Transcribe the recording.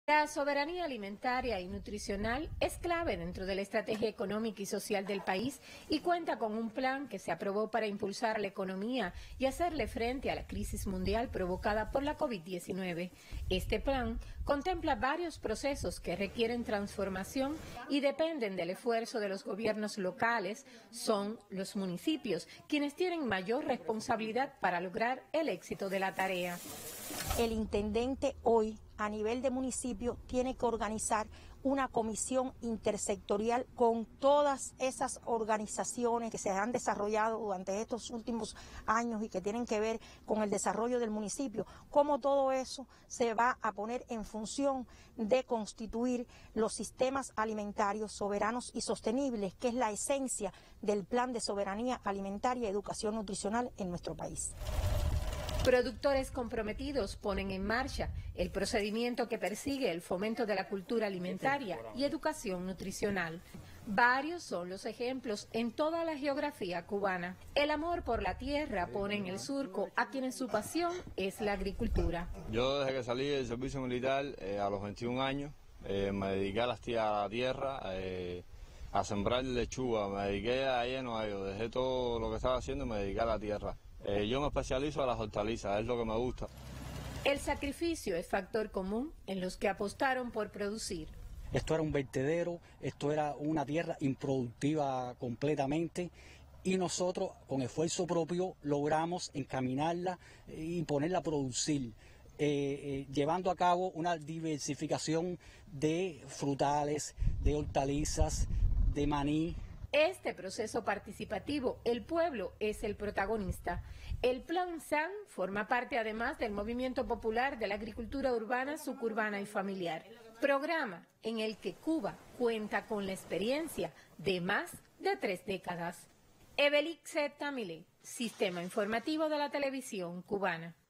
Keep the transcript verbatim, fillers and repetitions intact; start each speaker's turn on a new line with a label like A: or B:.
A: La soberanía alimentaria y nutricional es clave dentro de la estrategia económica y social del país y cuenta con un plan que se aprobó para impulsar la economía y hacerle frente a la crisis mundial provocada por la COVID diecinueve. Este plan contempla varios procesos que requieren transformación y dependen del esfuerzo de los gobiernos locales. Son los municipios quienes tienen mayor responsabilidad para lograr el éxito de la tarea.
B: El intendente hoy, a nivel de municipio, tiene que organizar una comisión intersectorial con todas esas organizaciones que se han desarrollado durante estos últimos años y que tienen que ver con el desarrollo del municipio, cómo todo eso se va a poner en función de constituir los sistemas alimentarios soberanos y sostenibles, que es la esencia del Plan de Soberanía Alimentaria y Educación Nutricional en nuestro país.
A: Productores comprometidos ponen en marcha el procedimiento que persigue el fomento de la cultura alimentaria y educación nutricional. Varios son los ejemplos en toda la geografía cubana. El amor por la tierra pone en el surco a quienes su pasión es la agricultura.
C: Yo desde que salí del servicio militar eh, a los veintiún años eh, me dediqué a, las a la tierra, eh, a sembrar lechuga, me dediqué a lleno a ello, dejé todo lo que estaba haciendo y me dediqué a la tierra. Eh, yo me especializo a las hortalizas, es lo que me gusta.
A: El sacrificio es factor común en los que apostaron por producir.
D: Esto era un vertedero, esto era una tierra improductiva completamente y nosotros con esfuerzo propio logramos encaminarla y ponerla a producir, eh, eh, llevando a cabo una diversificación de frutales, de hortalizas, de maní.
A: Este proceso participativo, el pueblo es el protagonista. El Plan S A N forma parte además del movimiento popular de la agricultura urbana, suburbana y familiar. Programa en el que Cuba cuenta con la experiencia de más de tres décadas. Evelixe Tamile, Sistema Informativo de la Televisión Cubana.